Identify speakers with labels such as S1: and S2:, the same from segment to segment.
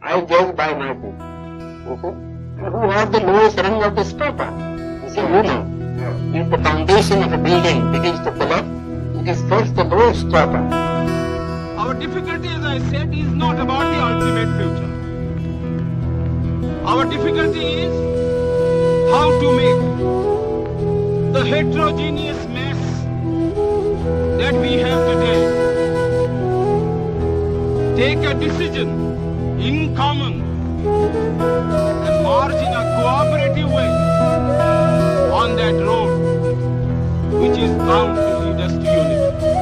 S1: I judge by my book. Who are the lowest rung of this paper? You see, if the foundation of a building begins to collapse, it is first the lowest strata.
S2: Our difficulty, as I said, is not about the ultimate future. Our difficulty is how to make the heterogeneous mess that we have today take a decision in common and march in a cooperative way on that road which is bound to lead us to unity.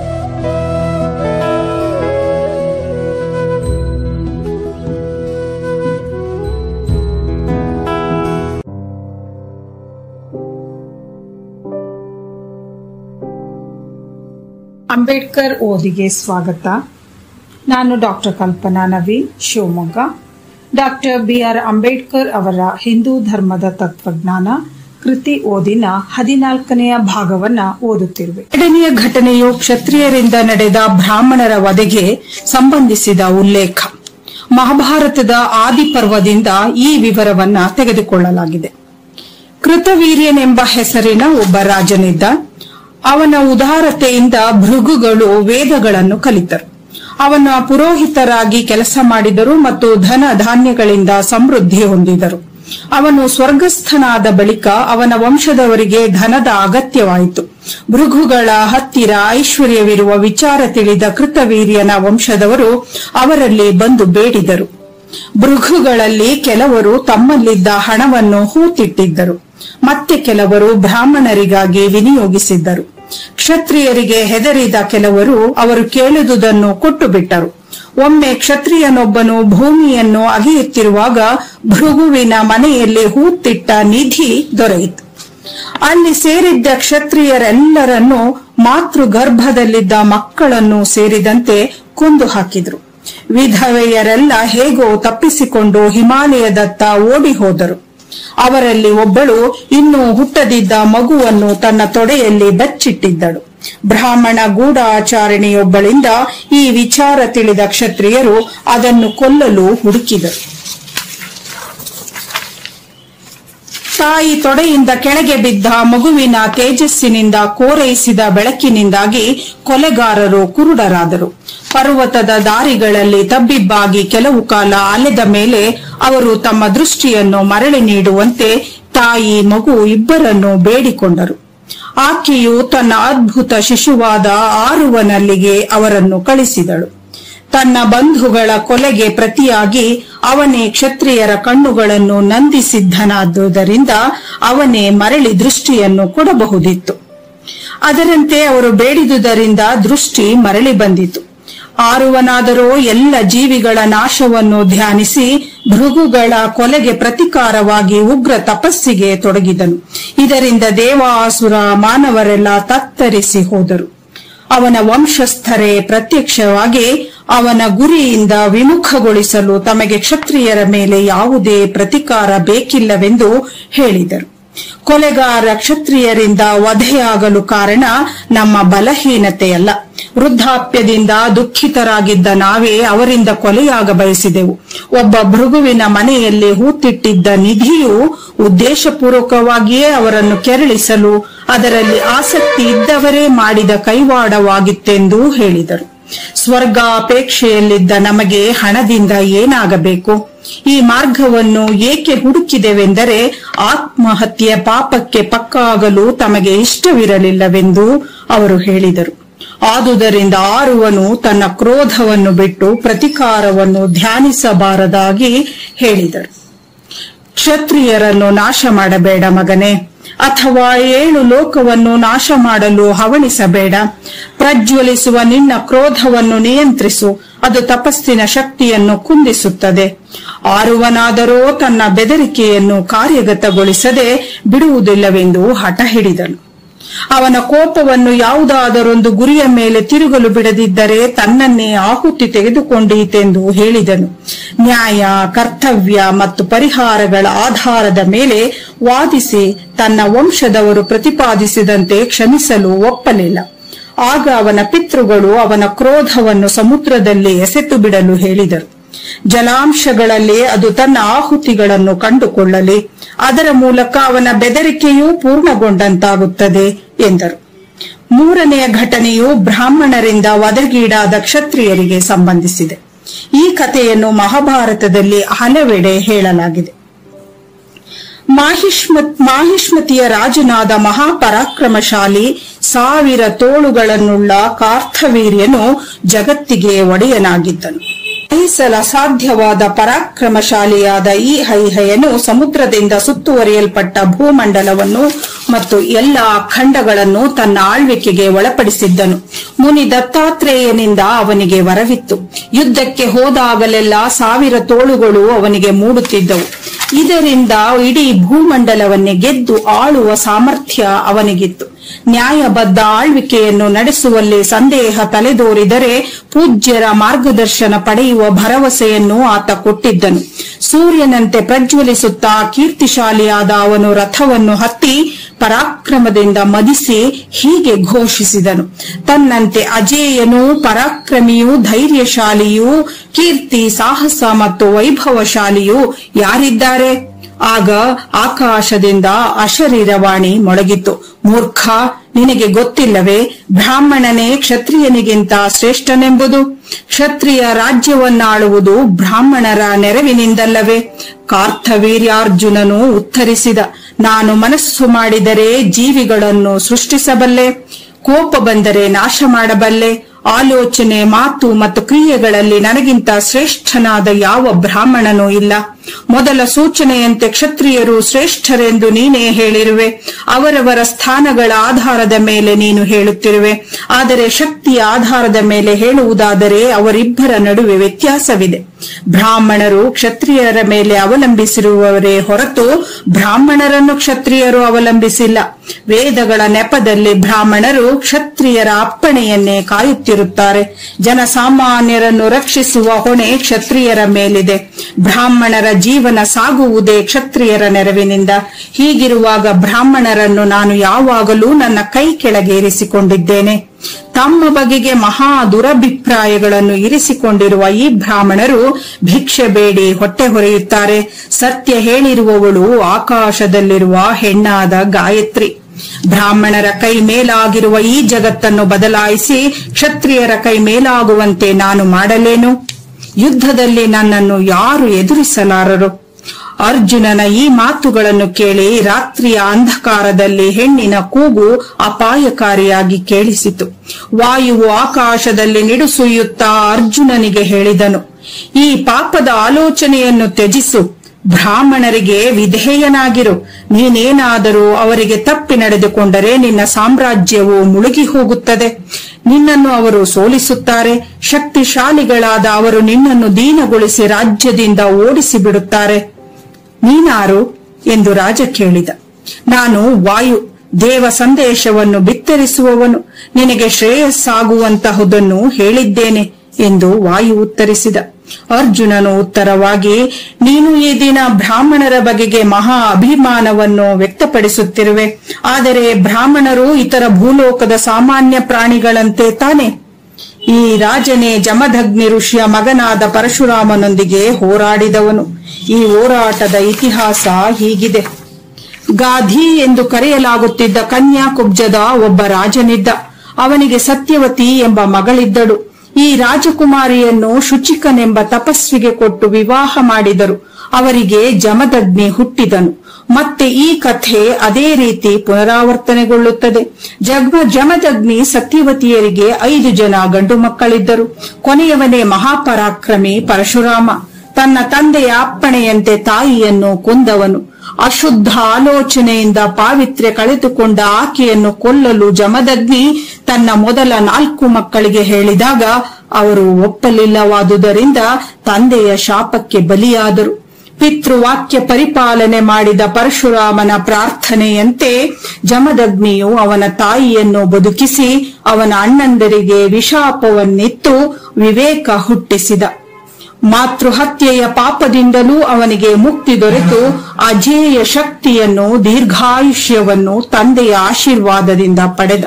S3: Ambedkar ಓದಿಗೆ ಸ್ವಾಗತ. ನಾನು doctor Kalpana Navi, Shivamogga. Doctor B R. Ambedkar ಅವರ ಹಿಂದೂ ಧರ್ಮದ ತತ್ವಜ್ಞಾನ ಕೃತಿ ಓದಿನ 14ನೆಯ ಭಾಗವನ್ನ ಓದುತ್ತಿರುವೆ. ಎರಡನೆಯ ಘಟನೆಯು ಕ್ಷತ್ರಿಯರಿಂದ ನಡೆದ ಬ್ರಾಹ್ಮಣರ ವಧೆಗೆ ಸಂಬಂಧಿಸಿದ ಉಲ್ಲೇಖ. ಮಹಾಭಾರತದ ಆದಿಪರ್ವದಿಂದ ಈ ವಿವರವನ್ನ ತೆಗೆದುಕೊಳ್ಳಲಾಗಿದೆ. ಕೃತವೀರ್ಯನೆಂಬ ಹೆಸರಿನ ಒಬ್ಬ ರಾಜನಿದ್ದ. ಅವನ ಉದಾರತೆಯಿಂದ ಭೃಗುಗಳು ವೇದಗಳನ್ನು ಕಲಿತರು. ಅವನ ಪುರೋಹಿತರಾಗಿ ಕೆಲಸ ಮಾಡಿದರು ಮತ್ತು ಧನ ಧಾನ್ಯಗಳಿಂದ ಸಮೃದ್ಧಿ ಹೊಂದಿದರು. ಅವನು ಸ್ವರ್ಗಸ್ಥನಾದ ಬಳಿಕ ಅವನ ವಂಶದವರಿಗೆ ಧನದ ಅಗತ್ಯವಾಯಿತು. ಭೃಗುಗಳ ಹತ್ತಿರ ಐಶ್ವರ್ಯವಿರುವ ವಿಚಾರ ತಿಳಿದ ಕೃತವೀರ್ಯನ ವಂಶದವರು ಅವರಲ್ಲಿ ಬಂದು ಬೇಡಿದರು. ಭೃಗುಗಳಲ್ಲಿ ಕೆಲವರು ತಮ್ಮಲ್ಲಿದ್ದ ಹಣವನ್ನು ಹೂತಿಟ್ಟಿದ್ದರು. ಮತ್ತೆ ಕೆಲವರು ಬ್ರಾಹ್ಮಣರಿಗಾಗಿ ವಿನಿಯೋಗಿಸಿದ್ದರು. ಕ್ಷತ್ರಿಯರಿಗೆ ಹೆದರಿದ ಕೆಲವರು ಅವರು ಕೇಳಿದುದನ್ನು ಕೊಟ್ಟು ಬಿಟ್ಟರು. ಒಮ್ಮೆ ಕ್ಷತ್ರಿಯನೊಬ್ಬನು ಭೂಮಿಯನ್ನು ಅಗೆಯುತ್ತಿರುವಾಗ ಭೃಗುವಿನ ಮನೆಯಲ್ಲಿ ಹೂತಿಟ್ಟ ನಿಧಿ ದೊರೆಯಿತು. ಅಲ್ಲಿ ಸೇರಿದ್ದ ಕ್ಷತ್ರಿಯರೆಲ್ಲರನ್ನೂ ಮಾತೃಗರ್ಭದಲ್ಲಿದ್ದ ಮಕ್ಕಳನ್ನು ಸೇರಿದಂತೆ ಕೊಂದು ಹಾಕಿದ್ರು. ವಿಧವೆಯರೆಲ್ಲ ಹೇಗೋ ತಪ್ಪಿಸಿಕೊಂಡು ಹಿಮಾಲಯದತ್ತ ಓಡಿ ಹೋದರು. ಅವರಲ್ಲಿ ಒಬ್ಬಳು ಇನ್ನೂ ಹುಟ್ಟದಿದ್ದ ಮಗುವನ್ನು ತನ್ನ ತೊಡೆಯಲ್ಲಿ ಬಚ್ಚಿಟ್ಟಿದ್ದಳು. ಬ್ರಾಹ್ಮಣ ಗೂಢಾಚಾರಿಣಿಯೊಬ್ಬಳಿಂದ ಈ ವಿಚಾರ ತಿಳಿದ ಕ್ಷತ್ರಿಯರು ಅದನ್ನು ಕೊಲ್ಲಲು ಹುಡುಕಿದರು. ತಾಯಿ ತೊಡೆಯಿಂದ ಕೆಳಗೆ ಬಿದ್ದ ಮಗುವಿನ ತೇಜಸ್ಸಿನಿಂದ ಕೋರೈಸಿದ ಬೆಳಕಿನಿಂದಾಗಿ ಕೊಲೆಗಾರರು ಕುರುಡರಾದರು. ಪರ್ವತದ ದಾರಿಗಳಲ್ಲಿ ತಬ್ಬಿಬ್ಬಾಗಿ ಕೆಲವು ಕಾಲ ಅಲೆದ ಮೇಲೆ ಅವರು ತಮ್ಮ ದೃಷ್ಟಿಯನ್ನು ಮರಳಿ ನೀಡುವಂತೆ ತಾಯಿ ಮಗು ಇಬ್ಬರನ್ನು ಬೇಡಿಕೊಂಡರು. ಆಕೆಯು ತನ್ನ ಅದ್ಭುತ ಶಿಶುವಾದ ಆರುವನಲ್ಲಿಗೆ ಅವರನ್ನು ಕಳಿಸಿದಳು. ತನ್ನ ಬಂಧುಗಳ ಕೊಲೆಗೆ ಪ್ರತಿಯಾಗಿ ಅವನೇ ಕ್ಷತ್ರಿಯರ ಕಣ್ಣುಗಳನ್ನು ನಂದಿಸಿದ್ದನಾದುದರಿಂದ ಅವನೇ ಮರಳಿ ದೃಷ್ಟಿಯನ್ನು ಕೊಡಬಹುದಿತ್ತು. ಅದರಂತೆ ಅವರು ಬೇಡಿದುದರಿಂದ ದೃಷ್ಟಿ ಮರಳಿ ಬಂದಿತು. ಆರುವನಾದರೋ ಎಲ್ಲ ಜೀವಿಗಳ ನಾಶವನ್ನು ಧ್ಯಾನಿಸಿ ಭೃಗುಗಳ ಕೊಲೆಗೆ ಪ್ರತಿಕಾರವಾಗಿ ಉಗ್ರ ತಪಸ್ಸಿಗೆ ತೊಡಗಿದನು. ಇದರಿಂದ ದೇವಾಸುರ ಮಾನವರೆಲ್ಲ ತತ್ತರಿಸಿ ಹೋದರು. ಅವನ ವಂಶಸ್ಥರೇ ಪ್ರತ್ಯಕ್ಷವಾಗಿ ಅವನ ಗುರಿಯಿಂದ ವಿಮುಖಗೊಳಿಸಲು ತಮಗೆ ಕ್ಷತ್ರಿಯರ ಮೇಲೆ ಯಾವುದೇ ಪ್ರತಿಕಾರ ಬೇಕಿಲ್ಲವೆಂದು ಹೇಳಿದರು. ಕೊಲೆಗಾರ ಕ್ಷತ್ರಿಯರಿಂದ ವಧೆಯಾಗಲು ಕಾರಣ ನಮ್ಮ ಬಲಹೀನತೆಯಲ್ಲ. ವೃದ್ಧಾಪ್ಯದಿಂದ ದುಃಖಿತರಾಗಿದ್ದ ನಾವೇ ಅವರಿಂದ ಕೊಲೆಯಾಗ ಬಯಸಿದೆವು. ಒಬ್ಬ ಭೃಗುವಿನ ಮನೆಯಲ್ಲಿ ಹೂತಿಟ್ಟಿದ್ದ ನಿಧಿಯು ಉದ್ದೇಶಪೂರ್ವಕವಾಗಿಯೇ ಅವರನ್ನು ಕೆರಳಿಸಲು ಅದರಲ್ಲಿ ಆಸಕ್ತಿ ಇದ್ದವರೇ ಮಾಡಿದ ಕೈವಾಡವಾಗಿತ್ತೆಂದೂ ಹೇಳಿದರು. ಸ್ವರ್ಗಾಪೇಕ್ಷೆಯಲ್ಲಿದ್ದ ನಮಗೆ ಹಣದಿಂದ ಏನಾಗಬೇಕು? ಈ ಮಾರ್ಗವನ್ನು ಏಕೆ ಹುಡುಕಿದೆವೆಂದರೆ ಆತ್ಮಹತ್ಯೆಯ ಪಾಪಕ್ಕೆ ಪಕ್ಕಾಗಲು ತಮಗೆ ಇಷ್ಟವಿರಲಿಲ್ಲವೆಂದು ಅವರು ಹೇಳಿದರು. ಆದುದರಿಂದ ಆರುವನು ತನ್ನ ಕ್ರೋಧವನ್ನು ಬಿಟ್ಟು ಪ್ರತಿಕಾರವನ್ನು ಧ್ಯಾನಿಸಬಾರದಾಗಿ ಹೇಳಿದರು. ಕ್ಷತ್ರಿಯರನ್ನು ನಾಶ ಮಾಡಬೇಡ ಮಗನೇ, ಅಥವಾ 7 ಲೋಕವನ್ನು ನಾಶ ಮಾಡಲು ಹವಣಿಸಬೇಡ. ಪ್ರಜ್ವಲಿಸುವ ನಿನ್ನ ಕ್ರೋಧವನ್ನು ನಿಯಂತ್ರಿಸು, ಅದು ತಪಸ್ಸಿನ ಶಕ್ತಿಯನ್ನು ಕುಂದಿಸುತ್ತದೆ. ಆರುವನಾದರೋ ತನ್ನ ಬೆದರಿಕೆಯನ್ನು ಕಾರ್ಯಗತಗೊಳಿಸದೆ ಬಿಡುವುದಿಲ್ಲವೆಂದು ಹಠ ಹಿಡಿದನು. ಅವನ ಕೋಪವನ್ನು ಯಾವುದಾದರೊಂದು ಗುರಿಯ ಮೇಲೆ ತಿರುಗಲು ಬಿಡದಿದ್ದರೆ ತನ್ನನ್ನೇ ಆಹುತಿ ತೆಗೆದುಕೊಂಡೀತೆಂದು ಹೇಳಿದನು. ನ್ಯಾಯ, ಕರ್ತವ್ಯ ಮತ್ತು ಪರಿಹಾರಗಳ ಆಧಾರದ ಮೇಲೆ ವಾದಿಸಿ ತನ್ನ ವಂಶದವರು ಪ್ರತಿಪಾದಿಸಿದಂತೆ ಕ್ಷಮಿಸಲು ಒಪ್ಪಲಿಲ್ಲ. ಆಗ ಅವನ ಪಿತೃಗಳು ಅವನ ಕ್ರೋಧವನ್ನು ಸಮುದ್ರದಲ್ಲಿ ಎಸೆತು ಬಿಡಲು ಹೇಳಿದರು. ಜಲಾಂಶಗಳಲ್ಲಿ ಅದು ತನ್ನ ಆಹುತಿಗಳನ್ನು ಕಂಡುಕೊಳ್ಳಲಿ, ಅದರ ಮೂಲಕ ಅವನ ಬೆದರಿಕೆಯೂ ಪೂರ್ಣಗೊಂಡಂತಾಗುತ್ತದೆ ಎಂದರು. ಮೂರನೆಯ ಘಟನೆಯು ಬ್ರಾಹ್ಮಣರಿಂದ ವಧೆಗೀಡಾದ ಕ್ಷತ್ರಿಯರಿಗೆ ಸಂಬಂಧಿಸಿದೆ. ಈ ಕಥೆಯನ್ನು ಮಹಾಭಾರತದಲ್ಲಿ ಹಲವೆಡೆ ಹೇಳಲಾಗಿದೆ. ಮಾಹಿಷ್ಮತಿಯ ರಾಜನಾದ ಮಹಾಪರಾಕ್ರಮಶಾಲಿ 1000 ತೋಳುಗಳನ್ನುಳ್ಳ ಕಾರ್ಥವೀರ್ಯನು ಜಗತ್ತಿಗೆ ಒಡೆಯನಾಗಿದ್ದನು. ಜಯಿಸಲು ಅಸಾಧ್ಯವಾದ ಪರಾಕ್ರಮಶಾಲಿಯಾದ ಈ ಹೈಹಯನು ಸಮುದ್ರದಿಂದ ಸುತ್ತುವರಿಯಲ್ಪಟ್ಟ ಭೂಮಂಡಲವನ್ನು ಮತ್ತು ಎಲ್ಲಾ ಖಂಡಗಳನ್ನು ತನ್ನ ಆಳ್ವಿಕೆಗೆ ಒಳಪಡಿಸಿದ್ದನು. ಮುನಿ ದತ್ತಾತ್ರೇಯನಿಂದ ಅವನಿಗೆ ವರವಿತ್ತು. ಯುದ್ಧಕ್ಕೆ ಹೋದಾಗಲೆಲ್ಲ 1000 ತೋಳುಗಳು ಅವನಿಗೆ ಮೂಡುತ್ತಿದ್ದವು. ಇದರಿಂದ ಇಡೀ ಭೂಮಂಡಲವನ್ನೇ ಗೆದ್ದು ಆಳುವ ಸಾಮರ್ಥ್ಯ ಅವನಿಗಿತ್ತು. ನ್ಯಾಯಬದ್ಧ ಆಳ್ವಿಕೆಯನ್ನು ನಡೆಸುವಲ್ಲಿ ಸಂದೇಹ ತಲೆದೋರಿದರೆ ಪೂಜ್ಯರ ಮಾರ್ಗದರ್ಶನ ಪಡೆಯುವ ಭರವಸೆಯನ್ನು ಆತ ಕೊಟ್ಟಿದ್ದನು. ಸೂರ್ಯನಂತೆ ಪ್ರಜ್ವಲಿಸುತ್ತಾ ಕೀರ್ತಿಶಾಲಿಯಾದ ಅವನು ರಥವನ್ನು ಹತ್ತಿ ಪರಾಕ್ರಮದಿಂದ ಮದಿಸಿ ಹೀಗೆ ಘೋಷಿಸಿದನು: ತನ್ನಂತೆ ಅಜೇಯನೂ ಪರಾಕ್ರಮಿಯೂ ಧೈರ್ಯಶಾಲಿಯೂ ಕೀರ್ತಿ ಸಾಹಸ ಮತ್ತು ವೈಭವಶಾಲಿಯೂ ಯಾರಿದ್ದಾರೆ? ಆಗ ಆಕಾಶದಿಂದ ಅಶರೀರವಾಣಿ ಮೊಳಗಿತು: ಮೂರ್ಖ, ನಿನಗೆ ಗೊತ್ತಿಲ್ಲವೇ ಬ್ರಾಹ್ಮಣನೇ ಕ್ಷತ್ರಿಯನಿಗಿಂತ ಶ್ರೇಷ್ಠನೆಂಬುದು? ಕ್ಷತ್ರಿಯ ರಾಜ್ಯವನ್ನಾಳುವುದು ಬ್ರಾಹ್ಮಣರ ನೆರವಿನಿಂದಲ್ಲವೇ? ಕಾರ್ಥವೀರ್ಯಾರ್ಜುನನು ಉತ್ತರಿಸಿದ: ನಾನು ಮನಸ್ಸು ಮಾಡಿದರೆ ಜೀವಿಗಳನ್ನು ಸೃಷ್ಟಿಸಬಲ್ಲೆ, ಕೋಪ ಬಂದರೆ ನಾಶ ಮಾಡಬಲ್ಲೆ. ಆಲೋಚನೆ, ಮಾತು ಮತ್ತು ಕ್ರಿಯೆಗಳಲ್ಲಿ ನನಗಿಂತ ಶ್ರೇಷ್ಠನಾದ ಯಾವ ಬ್ರಾಹ್ಮಣನೂ ಇಲ್ಲ. ಮೊದಲ ಸೂಚನೆಯಂತೆ ಕ್ಷತ್ರಿಯರು ಶ್ರೇಷ್ಠರೆಂದು ನೀನೇ ಹೇಳಿರುವೆ. ಅವರವರ ಸ್ಥಾನಗಳ ಆಧಾರದ ಮೇಲೆ ನೀನು ಹೇಳುತ್ತಿರುವೆ. ಆದರೆ ಶಕ್ತಿಯ ಆಧಾರದ ಮೇಲೆ ಹೇಳುವುದಾದರೆ ಅವರಿಬ್ಬರ ನಡುವೆ ವ್ಯತ್ಯಾಸವಿದೆ. ಬ್ರಾಹ್ಮಣರು ಕ್ಷತ್ರಿಯರ ಮೇಲೆ ಅವಲಂಬಿಸಿರುವವರೇ ಹೊರತು ಬ್ರಾಹ್ಮಣರನ್ನು ಕ್ಷತ್ರಿಯರು ಅವಲಂಬಿಸಿಲ್ಲ. ವೇದಗಳ ನೆಪದಲ್ಲಿ ಬ್ರಾಹ್ಮಣರು ಕ್ಷತ್ರಿಯರ ಅಪ್ಪಣೆಯನ್ನೇ ಕಾಯುತ್ತಿರುತ್ತಾರೆ. ಜನಸಾಮಾನ್ಯರನ್ನು ರಕ್ಷಿಸುವ ಹೊಣೆ ಕ್ಷತ್ರಿಯರ ಮೇಲಿದೆ. ಬ್ರಾಹ್ಮಣರ ಜೀವನ ಸಾಗುವುದೇ ಕ್ಷತ್ರಿಯರ ನೆರವಿನಿಂದ. ಹೀಗಿರುವಾಗ ಬ್ರಾಹ್ಮಣರನ್ನು ನಾನು ಯಾವಾಗಲೂ ನನ್ನ ಕೈ ಕೆಳಗೇರಿಸಿಕೊಂಡಿದ್ದೇನೆ. ತಮ್ಮ ಬಗೆಗೆ ಮಹಾ ದುರಭಿಪ್ರಾಯಗಳನ್ನು ಇರಿಸಿಕೊಂಡಿರುವ ಈ ಬ್ರಾಹ್ಮಣರು ಭಿಕ್ಷೆ ಬೇಡಿ ಹೊಟ್ಟೆ ಹೊರೆಯುತ್ತಾರೆ. ಸತ್ಯ ಹೇಳಿರುವವಳು ಆಕಾಶದಲ್ಲಿರುವ ಹೆಣ್ಣಾದ ಗಾಯತ್ರಿ. ಬ್ರಾಹ್ಮಣರ ಕೈ ಮೇಲಾಗಿರುವ ಈ ಜಗತ್ತನ್ನು ಬದಲಾಯಿಸಿ ಕ್ಷತ್ರಿಯರ ಕೈ ಮೇಲಾಗುವಂತೆ ನಾನು ಮಾಡಲೇನು? ಯುದ್ಧದಲ್ಲಿ ನನ್ನನ್ನು ಯಾರು ಎದುರಿಸಲಾರರು? ಅರ್ಜುನನ ಈ ಮಾತುಗಳನ್ನು ಕೇಳಿ ರಾತ್ರಿಯ ಅಂಧಕಾರದಲ್ಲಿ ಹೆಣ್ಣಿನ ಕೂಗು ಅಪಾಯಕಾರಿಯಾಗಿ ಕೇಳಿಸಿತು. ವಾಯುವು ಆಕಾಶದಲ್ಲಿ ನಿಡುಸುಯ್ಯುತ್ತಾ ಅರ್ಜುನನಿಗೆ ಹೇಳಿದನು: ಈ ಪಾಪದ ಆಲೋಚನೆಯನ್ನು ತ್ಯಜಿಸು. ಬ್ರಾಹ್ಮಣರಿಗೆ ವಿಧೇಯನಾಗಿರು. ನೀನೇನಾದರೂ ಅವರಿಗೆ ತಪ್ಪಿ ನಡೆದುಕೊಂಡರೆ ನಿನ್ನ ಸಾಮ್ರಾಜ್ಯವು ಮುಳುಗಿ ಹೋಗುತ್ತದೆ. ನಿನ್ನನ್ನು ಅವರು ಸೋಲಿಸುತ್ತಾರೆ. ಶಕ್ತಿಶಾಲಿಗಳಾದ ಅವರು ನಿನ್ನನ್ನು ದೀನಗೊಳಿಸಿ ರಾಜ್ಯದಿಂದ ಓಡಿಸಿ ಬಿಡುತ್ತಾರೆ. ನೀನಾರು ಎಂದು ರಾಜ ಕೇಳಿದ. ನಾನು ವಾಯು, ದೇವ ಸಂದೇಶವನ್ನು ಬಿತ್ತರಿಸುವವನು. ನಿನಗೆ ಶ್ರೇಯಸ್ಸಾಗುವಂತಹುದನ್ನು ಹೇಳಿದ್ದೇನೆ ಎಂದು ವಾಯು ಉತ್ತರಿಸಿದ. ಅರ್ಜುನನು ಉತ್ತರವಾಗಿ: ನೀನು ಈ ದಿನ ಬ್ರಾಹ್ಮಣರ ಬಗೆಗೆ ಮಹಾ ಅಭಿಮಾನವನ್ನು ವ್ಯಕ್ತಪಡಿಸುತ್ತಿರುವೆ. ಆದರೆ ಬ್ರಾಹ್ಮಣರು ಇತರ ಭೂಲೋಕದ ಸಾಮಾನ್ಯ ಪ್ರಾಣಿಗಳಂತೆ ತಾನೆ? ಈ ರಾಜನೇ ಜಮದಗ್ನಿ ಋಷಿಯ ಮಗನಾದ ಪರಶುರಾಮನೊಂದಿಗೆ ಹೋರಾಡಿದವನು. ಈ ಹೋರಾಟದ ಇತಿಹಾಸ ಹೀಗಿದೆ. ಗಾಧಿ ಎಂದು ಕರೆಯಲಾಗುತ್ತಿದ್ದ ಕನ್ಯಾಕುಬ್ಜದ ಒಬ್ಬ ರಾಜನಿದ್ದ. ಅವನಿಗೆ ಸತ್ಯವತಿ ಎಂಬ ಮಗಳಿದ್ದಳು. ಈ ರಾಜಕುಮಾರಿಯನ್ನು ಶುಚಿಕನೆಂಬ ತಪಸ್ವಿಗೆ ಕೊಟ್ಟು ವಿವಾಹ ಮಾಡಿದರು. ಅವರಿಗೆ ಜಮದಗ್ನಿ ಹುಟ್ಟಿದನು. ಮತ್ತೆ ಈ ಕಥೆ ಅದೇ ರೀತಿ ಪುನರಾವರ್ತನೆಗೊಳ್ಳುತ್ತದೆ. ಜಮದಗ್ನಿ ಸತ್ಯವತಿಯರಿಗೆ 5 ಜನ ಗಂಡು ಮಕ್ಕಳಿದ್ದರು. ಕೊನೆಯವನೇ ಮಹಾಪರಾಕ್ರಮಿ ಪರಶುರಾಮ. ತನ್ನ ತಂದೆಯ ಅಪ್ಪಣೆಯಂತೆ ತಾಯಿಯನ್ನು ಕೊಂದವನು. ಅಶುದ್ಧ ಆಲೋಚನೆಯಿಂದ ಪಾವಿತ್ರ್ಯ ಕಳೆದುಕೊಂಡ ಆಕೆಯನ್ನು ಕೊಲ್ಲಲು ಜಮದಗ್ನಿ ತನ್ನ ಮೊದಲ 4 ಮಕ್ಕಳಿಗೆ ಹೇಳಿದಾಗ ಅವರು ಒಪ್ಪಲಿಲ್ಲವಾದುದರಿಂದ ತಂದೆಯ ಶಾಪಕ್ಕೆ ಬಲಿಯಾದರು. ಪಿತೃವಾಕ್ಯ ಪರಿಪಾಲನೆ ಮಾಡಿದ ಪರಶುರಾಮನ ಪ್ರಾರ್ಥನೆಯಂತೆ ಜಮದಗ್ನಿಯು ಅವನ ತಾಯಿಯನ್ನು ಬದುಕಿಸಿ ಅವನ ಅಣ್ಣಂದರಿಗೆ ವಿಶಾಪವನ್ನಿತ್ತು ವಿವೇಕ ಹುಟ್ಟಿಸಿದ. ಮಾತೃಹತ್ಯೆಯ ಪಾಪದಿಂದಲೂ ಅವನಿಗೆ ಮುಕ್ತಿ ದೊರೆತು ಅಜೇಯ ಶಕ್ತಿಯನ್ನು, ದೀರ್ಘಾಯುಷ್ಯವನ್ನು ತಂದೆಯ ಆಶೀರ್ವಾದದಿಂದ ಪಡೆದ.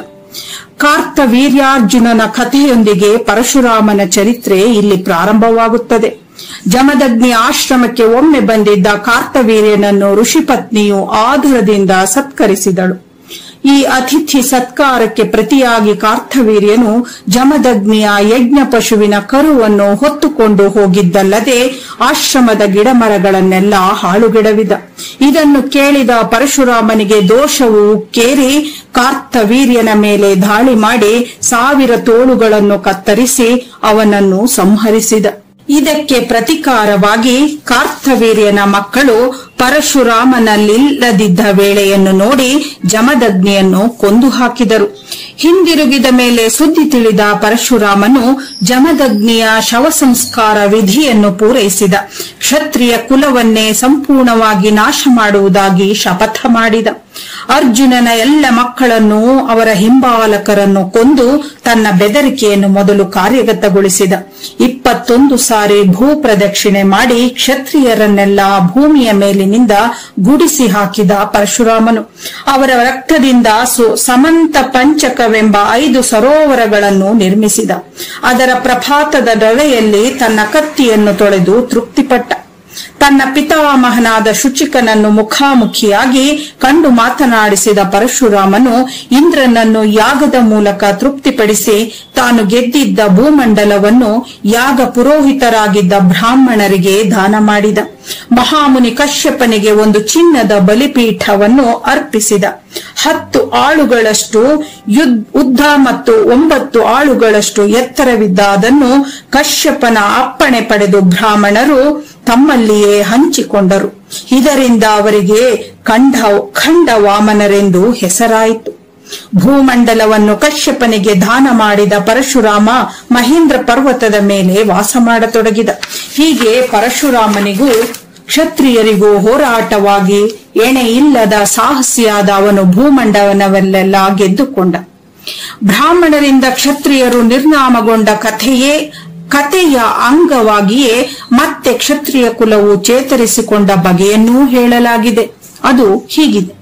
S3: ಕಾರ್ತವೀರ್ಯಾರ್ಜುನನ ಕಥೆಯೊಂದಿಗೆ ಪರಶುರಾಮನ ಚರಿತ್ರೆ ಇಲ್ಲಿ ಪ್ರಾರಂಭವಾಗುತ್ತದೆ. ಜಮದಗ್ನಿ ಆಶ್ರಮಕ್ಕೆ ಒಮ್ಮೆ ಬಂದಿದ್ದ ಕಾರ್ತವೀರ್ಯನನ್ನು ಋಷಿಪತ್ನಿಯು ಆದರದಿಂದ ಸತ್ಕರಿಸಿದಳು. ಈ ಅತಿಥಿ ಸತ್ಕಾರಕ್ಕೆ ಪ್ರತಿಯಾಗಿ ಕಾರ್ತವೀರ್ಯನು ಜಮದಗ್ನಿಯ ಯಜ್ಞ ಪಶುವಿನ ಕರುವನ್ನು ಹೊತ್ತುಕೊಂಡು ಹೋಗಿದ್ದಲ್ಲದೆ ಆಶ್ರಮದ ಗಿಡಮರಗಳನ್ನೆಲ್ಲ ಹಾಳುಗೆಡವಿದ. ಇದನ್ನು ಕೇಳಿದ ಪರಶುರಾಮನಿಗೆ ದೋಷವು ಕೇರಿ ಕಾರ್ತವೀರ್ಯನ ಮೇಲೆ ದಾಳಿ ಮಾಡಿ 1000 ತೋಳುಗಳನ್ನು ಕತ್ತರಿಸಿ ಅವನನ್ನು ಸಂಹರಿಸಿದ. ಇದಕ್ಕೆ ಪ್ರತಿಕಾರವಾಗಿ ಕಾರ್ತವೀರ್ಯನ ಮಕ್ಕಳು ಪರಶುರಾಮನಲ್ಲಿಲ್ಲದಿದ್ದ ವೇಳೆಯನ್ನು ನೋಡಿ ಜಮದಗ್ನಿಯನ್ನು ಕೊಂದು ಹಾಕಿದರು. ಹಿಂದಿರುಗಿದ ಮೇಲೆ ಸುದ್ದಿ ತಿಳಿದ ಪರಶುರಾಮನು ಜಮದಗ್ನಿಯ ಶವ ಸಂಸ್ಕಾರ ವಿಧಿಯನ್ನು ಪೂರೈಸಿದ. ಕ್ಷತ್ರಿಯ ಕುಲವನ್ನೇ ಸಂಪೂರ್ಣವಾಗಿ ನಾಶ ಮಾಡುವುದಾಗಿ ಶಪಥ ಮಾಡಿದ. ಅರ್ಜುನನ ಎಲ್ಲ ಮಕ್ಕಳನ್ನು ಅವರ ಹಿಂಬಾಲಕರನ್ನು ಕೊಂದು ತನ್ನ ಬೆದರಿಕೆಯನ್ನು ಮೊದಲು ಕಾರ್ಯಗತಗೊಳಿಸಿದ. 21 ಸಾರಿ ಭೂ ಪ್ರದಕ್ಷಿಣೆ ಮಾಡಿ ಕ್ಷತ್ರಿಯರನ್ನೆಲ್ಲ ಭೂಮಿಯ ಮೇಲಿನಿಂದ ಗುಡಿಸಿ ಹಾಕಿದ ಪರಶುರಾಮನು ಅವರ ರಕ್ತದಿಂದ ಸಮಂತ ಪಂಚಕವೆಂಬ 5 ಸರೋವರಗಳನ್ನು ನಿರ್ಮಿಸಿದ. ಅದರ ಪ್ರಪಾತದ ದೊರೆಯಲ್ಲಿ ತನ್ನ ಕತ್ತಿಯನ್ನು ತೊಳೆದು ತೃಪ್ತಿಪಟ್ಟ. ತನ್ನ ಪಿತಾಮಹನಾದ ಶುಚಿಕನನ್ನು ಮುಖಾಮುಖಿಯಾಗಿ ಕಂಡು ಮಾತನಾಡಿಸಿದ ಪರಶುರಾಮನು ಇಂದ್ರನನ್ನು ಯಾಗದ ಮೂಲಕ ತೃಪ್ತಿಪಡಿಸಿ ತಾನು ಗೆದ್ದಿದ್ದ ಭೂಮಂಡಲವನ್ನು ಯಾಗ ಪುರೋಹಿತರಾಗಿದ್ದ ಬ್ರಾಹ್ಮಣರಿಗೆ ದಾನ ಮಾಡಿದ. ಮಹಾಮುನಿ ಕಶ್ಯಪನಿಗೆ ಒಂದು ಚಿನ್ನದ ಬಲಿಪೀಠವನ್ನು ಅರ್ಪಿಸಿದ. 10 ಆಳುಗಳಷ್ಟು ಉದ್ದ ಮತ್ತು 9 ಆಳುಗಳಷ್ಟು ಎತ್ತರವಿದ್ದ ಅದನ್ನು ಕಶ್ಯಪನ ಅಪ್ಪಣೆ ಪಡೆದು ಬ್ರಾಹ್ಮಣರು ತಮ್ಮಲ್ಲಿಯೇ ಹಂಚಿಕೊಂಡರು. ಇದರಿಂದ ಅವರಿಗೆ ಖಂಡ ವಾಮನರೆಂದು ಹೆಸರಾಯಿತು. ಭೂಮಂಡಲವನ್ನು ಕಶ್ಯಪನಿಗೆ ದಾನ ಮಾಡಿದ ಪರಶುರಾಮ ಮಹೇಂದ್ರ ಪರ್ವತದ ಮೇಲೆ ವಾಸ ಮಾಡತೊಡಗಿದ. ಹೀಗೆ ಪರಶುರಾಮನಿಗೂ ಕ್ಷತ್ರಿಯರಿಗೂ ಹೋರಾಟವಾಗಿ ಎಣೆಯಿಲ್ಲದ ಸಾಹಸಿಯಾದ ಅವನು ಭೂಮಂಡಲವನ್ನೆಲ್ಲ ಗೆದ್ದುಕೊಂಡ. ಬ್ರಾಹ್ಮಣರಿಂದ ಕ್ಷತ್ರಿಯರು ನಿರ್ನಾಮಗೊಂಡ ಕಥೆಯ ಅಂಗವಾಗಿಯೇ ಮತ್ತೆ ಕ್ಷತ್ರಿಯ ಕುಲವು ಚೇತರಿಸಿಕೊಂಡ ಬಗೆಯನ್ನೂ ಹೇಳಲಾಗಿದೆ. ಅದು ಹೀಗಿದೆ: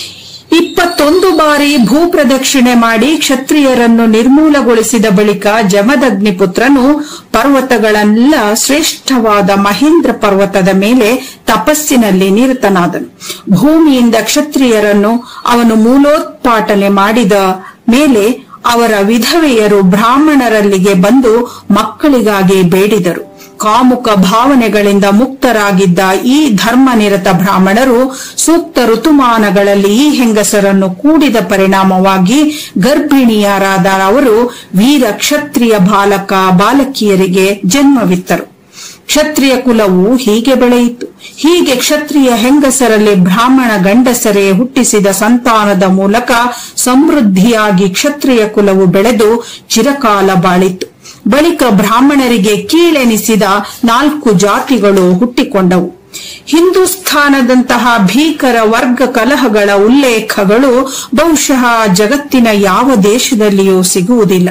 S3: 21 ಬಾರಿ ಭೂ ಪ್ರದಕ್ಷಿಣೆ ಮಾಡಿ ಕ್ಷತ್ರಿಯರನ್ನು ನಿರ್ಮೂಲಗೊಳಿಸಿದ ಬಳಿಕ ಜಮದಗ್ನಿ ಪುತ್ರನು ಪರ್ವತಗಳೆಲ್ಲ ಶ್ರೇಷ್ಠವಾದ ಮಹೇಂದ್ರ ಪರ್ವತದ ಮೇಲೆ ತಪಸ್ಸಿನಲ್ಲಿ ನಿರತನಾದನು. ಭೂಮಿಯಿಂದ ಕ್ಷತ್ರಿಯರನ್ನು ಅವನು ಮೂಲೋತ್ಪಾಟನೆ ಮಾಡಿದ ಮೇಲೆ ಅವರ ವಿಧವೆಯರು ಬ್ರಾಹ್ಮಣರಲ್ಲಿಗೆ ಬಂದು ಮಕ್ಕಳಿಗಾಗಿ ಬೇಡಿದರು. ಕಾಮುಕ ಭಾವನೆಗಳಿಂದ ಮುಕ್ತರಾಗಿದ್ದ ಈ ಧರ್ಮನಿರತ ಬ್ರಾಹ್ಮಣರು ಸೂಕ್ತ ಋತುಮಾನಗಳಲ್ಲಿ ಈ ಹೆಂಗಸರನ್ನು ಕೂಡಿದ ಪರಿಣಾಮವಾಗಿ ಗರ್ಭಿಣಿಯರಾದ ಅವರು ವೀರ ಕ್ಷತ್ರಿಯ ಬಾಲಕ ಬಾಲಕಿಯರಿಗೆ ಜನ್ಮವಿತ್ತರು. ಕ್ಷತ್ರಿಯ ಕುಲವು ಹೀಗೆ ಬೆಳೆಯಿತು. ಹೀಗೆ ಕ್ಷತ್ರಿಯ ಹೆಂಗಸರಲ್ಲಿ ಬ್ರಾಹ್ಮಣ ಗಂಡಸರೇ ಹುಟ್ಟಿಸಿದ ಸಂತಾನದ ಮೂಲಕ ಸಮೃದ್ಧಿಯಾಗಿ ಕ್ಷತ್ರಿಯ ಕುಲವು ಬೆಳೆದು ಚಿರಕಾಲ ಬಾಳಿತು. ಬಳಿಕ ಬ್ರಾಹ್ಮಣರಿಗೆ ಕೀಳೆನಿಸಿದ 4 ಜಾತಿಗಳು ಹುಟ್ಟಿಕೊಂಡವು. ಹಿಂದೂಸ್ಥಾನದಂತಹ ಭೀಕರ ವರ್ಗ ಕಲಹಗಳ ಉಲ್ಲೇಖಗಳು ಬಹುಶಃ ಜಗತ್ತಿನ ಯಾವ ದೇಶದಲ್ಲಿಯೂ ಸಿಗುವುದಿಲ್ಲ.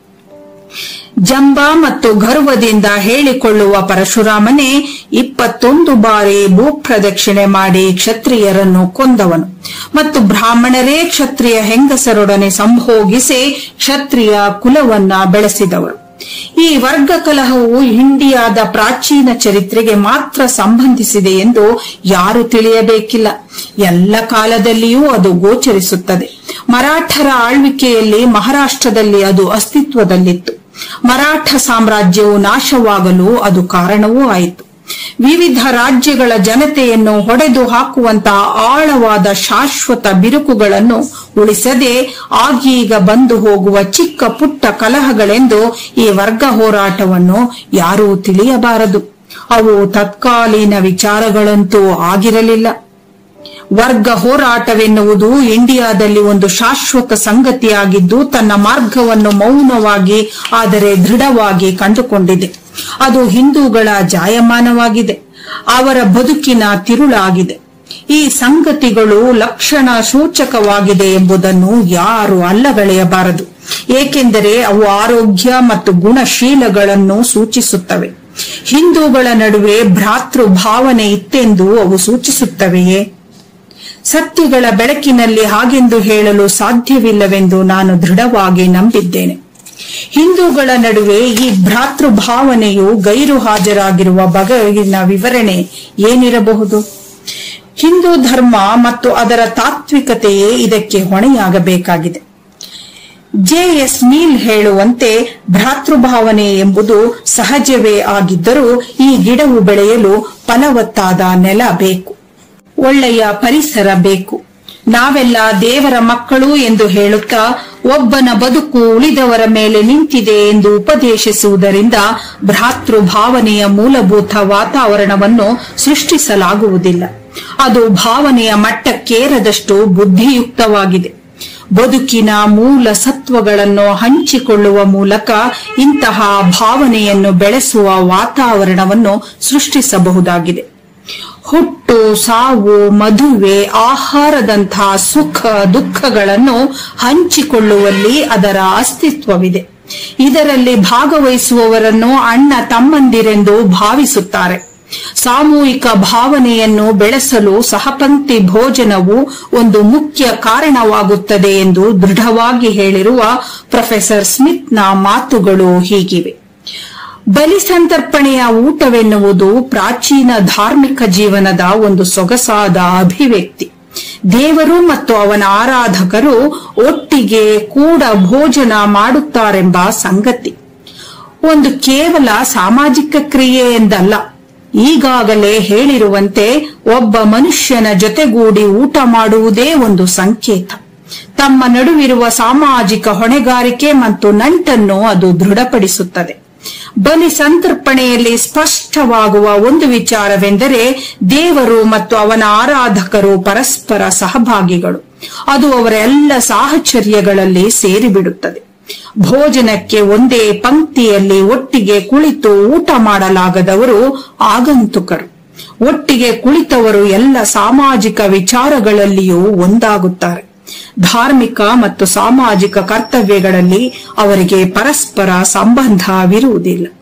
S3: ಜಂಬ ಮತ್ತು ಗರ್ವದಿಂದ ಹೇಳಿಕೊಳ್ಳುವ ಪರಶುರಾಮನೇ 21 ಬಾರಿ ಭೂಪ್ರದಕ್ಷಿಣೆ ಮಾಡಿ ಕ್ಷತ್ರಿಯರನ್ನು ಕೊಂದವನು ಮತ್ತು ಬ್ರಾಹ್ಮಣರೇ ಕ್ಷತ್ರಿಯ ಹೆಂಗಸರೊಡನೆ ಸಂಭೋಗಿಸಿ ಕ್ಷತ್ರಿಯ ಕುಲವನ್ನ ಬೆಳೆಸಿದವರು. ಈ ವರ್ಗ ಕಲಹವು ಇಂಡಿಯಾದ ಪ್ರಾಚೀನ ಚರಿತ್ರೆಗೆ ಮಾತ್ರ ಸಂಬಂಧಿಸಿದೆ ಎಂದು ಯಾರು ತಿಳಿಯಬೇಕಿಲ್ಲ. ಎಲ್ಲ ಕಾಲದಲ್ಲಿಯೂ ಅದು ಗೋಚರಿಸುತ್ತದೆ. ಮರಾಠರ ಆಳ್ವಿಕೆಯಲ್ಲಿ ಮಹಾರಾಷ್ಟ್ರದಲ್ಲಿ ಅದು ಅಸ್ತಿತ್ವದಲ್ಲಿತ್ತು. ಮರಾಠ ಸಾಮ್ರಾಜ್ಯವು ನಾಶವಾಗಲು ಅದು ಕಾರಣವೂ ಆಯಿತು. ವಿವಿಧ ರಾಜ್ಯಗಳ ಜನತೆಯನ್ನು ಹೊಡೆದು ಹಾಕುವಂತಹ ಆಳವಾದ ಶಾಶ್ವತ ಬಿರುಕುಗಳನ್ನು ಉಳಿಸದೆ ಆಗೀಗ ಬಂದು ಹೋಗುವ ಚಿಕ್ಕ ಪುಟ್ಟ ಕಲಹಗಳೆಂದು ಈ ವರ್ಗ ಹೋರಾಟವನ್ನು ಯಾರೂ ತಿಳಿಯಬಾರದು. ಅವು ತತ್ಕಾಲೀನ ವಿಚಾರಗಳಂತೂ ಆಗಿರಲಿಲ್ಲ. ವರ್ಗ ಹೋರಾಟವೆನ್ನುವುದು ಇಂಡಿಯಾದಲ್ಲಿ ಒಂದು ಶಾಶ್ವತ ಸಂಗತಿಯಾಗಿದ್ದು ತನ್ನ ಮಾರ್ಗವನ್ನು ಮೌನವಾಗಿ ಆದರೆ ದೃಢವಾಗಿ ಕಂಡುಕೊಂಡಿದೆ. ಅದು ಹಿಂದೂಗಳ ಜಾಯಮಾನವಾಗಿದೆ, ಅವರ ಬದುಕಿನ ತಿರುಳಾಗಿದೆ. ಈ ಸಂಗತಿಗಳು ಲಕ್ಷಣ ಸೂಚಕವಾಗಿದೆ ಎಂಬುದನ್ನು ಯಾರು ಅಲ್ಲಗಳೆಯಬಾರದು. ಏಕೆಂದರೆ ಅವು ಆರೋಗ್ಯ ಮತ್ತು ಗುಣಶೀಲಗಳನ್ನು ಸೂಚಿಸುತ್ತವೆ. ಹಿಂದೂಗಳ ನಡುವೆ ಭ್ರಾತೃ ಭಾವನೆ ಇತ್ತೆಂದು ಅವು ಸೂಚಿಸುತ್ತವೆಯೇ? ಸತ್ಯಗಳ ಬೆಳಕಿನಲ್ಲಿ ಹಾಗೆಂದು ಹೇಳಲು ಸಾಧ್ಯವಿಲ್ಲವೆಂದು ನಾನು ದೃಢವಾಗಿ ನಂಬಿದ್ದೇನೆ. ಹಿಂದೂಗಳ ನಡುವೆ ಈ ಭ್ರಾತೃಭಾವನೆಯು ಗೈರು ಹಾಜರಾಗಿರುವ ಬಗೆಗಿನ ವಿವರಣೆ ಏನಿರಬಹುದು? ಹಿಂದೂ ಧರ್ಮ ಮತ್ತು ಅದರ ತಾತ್ವಿಕತೆಯೇ ಇದಕ್ಕೆ ಹೊಣೆಯಾಗಬೇಕಾಗಿದೆ. ಜೆ.ಎಸ್. ನೀಲ್ ಹೇಳುವಂತೆ, ಭ್ರಾತೃಭಾವನೆ ಎಂಬುದು ಸಹಜವೇ ಆಗಿದ್ದರೂ ಈ ಗಿಡವು ಬೆಳೆಯಲು ಫಲವತ್ತಾದ ನೆಲ ಬೇಕು, ಒಳ್ಳೆಯ ಪರಿಸರ ಬೇಕು. ನಾವೆಲ್ಲ ದೇವರ ಮಕ್ಕಳು ಎಂದು ಹೇಳುತ್ತಾ ಒಬ್ಬನ ಬದುಕು ಉಳಿದವರ ಮೇಲೆ ನಿಂತಿದೆ ಎಂದು ಉಪದೇಶಿಸುವುದರಿಂದ ಭ್ರಾತೃಭಾವನೆಯ ಮೂಲಭೂತ ವಾತಾವರಣವನ್ನು ಸೃಷ್ಟಿಸಲಾಗುವುದಿಲ್ಲ. ಅದು ಭಾವನೆಯ ಮಟ್ಟಕ್ಕೇರದಷ್ಟು ಬುದ್ಧಿಯುಕ್ತವಾಗಿದೆ. ಬದುಕಿನ ಮೂಲ ಸತ್ವಗಳನ್ನು ಹಂಚಿಕೊಳ್ಳುವ ಮೂಲಕ ಇಂತಹ ಭಾವನೆಯನ್ನು ಬೆಳೆಸುವ ವಾತಾವರಣವನ್ನು ಸೃಷ್ಟಿಸಬಹುದಾಗಿದೆ. ಹುಟ್ಟು, ಸಾವು, ಮದುವೆ, ಆಹಾರದಂತಹ ಸುಖ ದುಃಖಗಳನ್ನು ಹಂಚಿಕೊಳ್ಳುವಲ್ಲಿ ಅದರ ಅಸ್ತಿತ್ವವಿದೆ. ಇದರಲ್ಲಿ ಭಾಗವಹಿಸುವವರನ್ನು ಅಣ್ಣ ತಮ್ಮಂದಿರೆಂದು ಭಾವಿಸುತ್ತಾರೆ. ಸಾಮೂಹಿಕ ಭಾವನೆಯನ್ನು ಬೆಳೆಸಲು ಸಹಪಂಕ್ತಿ ಭೋಜನವು ಒಂದು ಮುಖ್ಯ ಕಾರಣವಾಗುತ್ತದೆ ಎಂದು ದೃಢವಾಗಿ ಹೇಳಿರುವ ಪ್ರೊಫೆಸರ್ ಸ್ಮಿತ್ನ ಮಾತುಗಳು ಹೀಗಿವೆ. ಬಲಿಸಂತರ್ಪಣೆಯ ಊಟವೆನ್ನುವುದು ಪ್ರಾಚೀನ ಧಾರ್ಮಿಕ ಜೀವನದ ಒಂದು ಸೊಗಸಾದ ಅಭಿವ್ಯಕ್ತಿ. ದೇವರು ಮತ್ತು ಅವನ ಆರಾಧಕರು ಒಟ್ಟಿಗೆ ಕೂಡ ಭೋಜನ ಮಾಡುತ್ತಾರೆಂಬ ಸಂಗತಿ ಒಂದು ಕೇವಲ ಸಾಮಾಜಿಕ ಕ್ರಿಯೆ ಎಂದಲ್ಲ. ಈಗಾಗಲೇ ಹೇಳಿರುವಂತೆ ಒಬ್ಬ ಮನುಷ್ಯನ ಜೊತೆಗೂಡಿ ಊಟ ಮಾಡುವುದೇ ಒಂದು ಸಂಕೇತ. ತಮ್ಮ ನಡುವಿರುವ ಸಾಮಾಜಿಕ ಹೊಣೆಗಾರಿಕೆ ಮತ್ತು ನಂಟನ್ನು ಅದು ದೃಢಪಡಿಸುತ್ತದೆ. ಬಲಿ ಸಂತರ್ಪಣೆಯಲ್ಲಿ ಸ್ಪಷ್ಟವಾಗುವ ಒಂದು ವಿಚಾರವೆಂದರೆ, ದೇವರು ಮತ್ತು ಅವನ ಆರಾಧಕರು ಪರಸ್ಪರ ಸಹಭಾಗಿಗಳು. ಅದು ಅವರ ಎಲ್ಲ ಸಾಹಚರ್ಯಗಳಲ್ಲಿ ಸೇರಿಬಿಡುತ್ತದೆ. ಭೋಜನಕ್ಕೆ ಒಂದೇ ಪಂಕ್ತಿಯಲ್ಲಿ ಒಟ್ಟಿಗೆ ಕುಳಿತು ಊಟ ಮಾಡಲಾಗದವರು ಆಗಂತುಕರು. ಒಟ್ಟಿಗೆ ಕುಳಿತವರು ಎಲ್ಲ ಸಾಮಾಜಿಕ ವಿಚಾರಗಳಲ್ಲಿಯೂ ಒಂದಾಗುತ್ತಾರೆ. ಧಾರ್ಮಿಕ ಮತ್ತು ಸಾಮಾಜಿಕ ಕರ್ತವ್ಯಗಳಲ್ಲಿ ಅವರಿಗೆ ಪರಸ್ಪರ ಸಂಬಂಧವಿರುವುದಿಲ್ಲ.